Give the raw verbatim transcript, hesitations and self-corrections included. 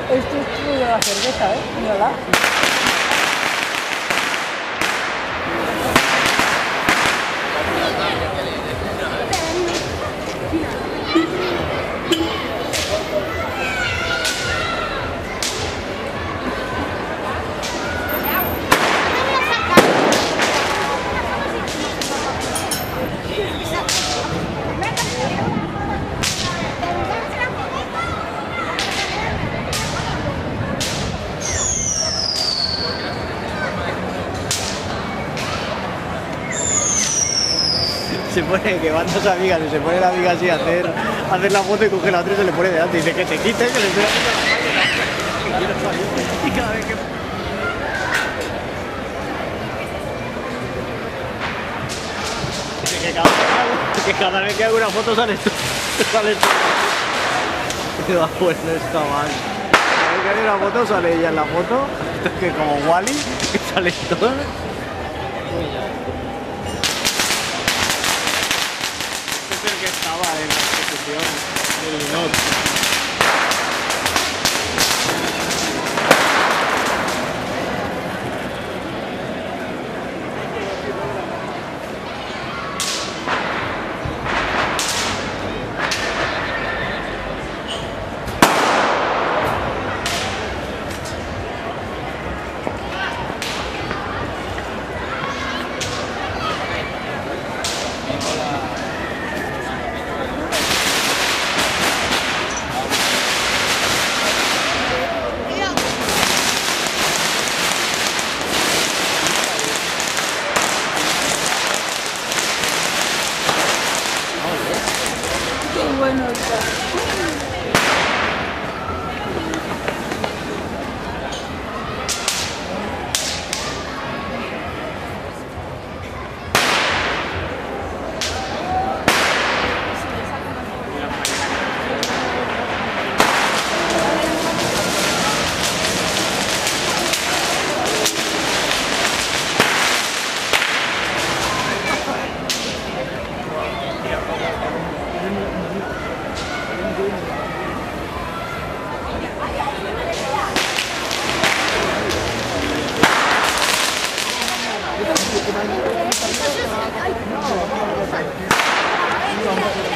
Esto es como de la cerveza, ¿eh? Mírala. Se pone que van dos amigas y se pone la amiga así a hacer, a hacer la foto y coge la otra y se le pone delante y dice que te quite, que le estoy haciendo la página. Y cada vez que... Dice que cada, que cada vez que hago una foto sale tú. Sale tú. Pero pues no está mal. Cada vez que hago una foto sale ella en la foto. Esto es que como Wally, que sale todo. El que estaba en la exposición del Linot. Qué bueno está. Ay, no.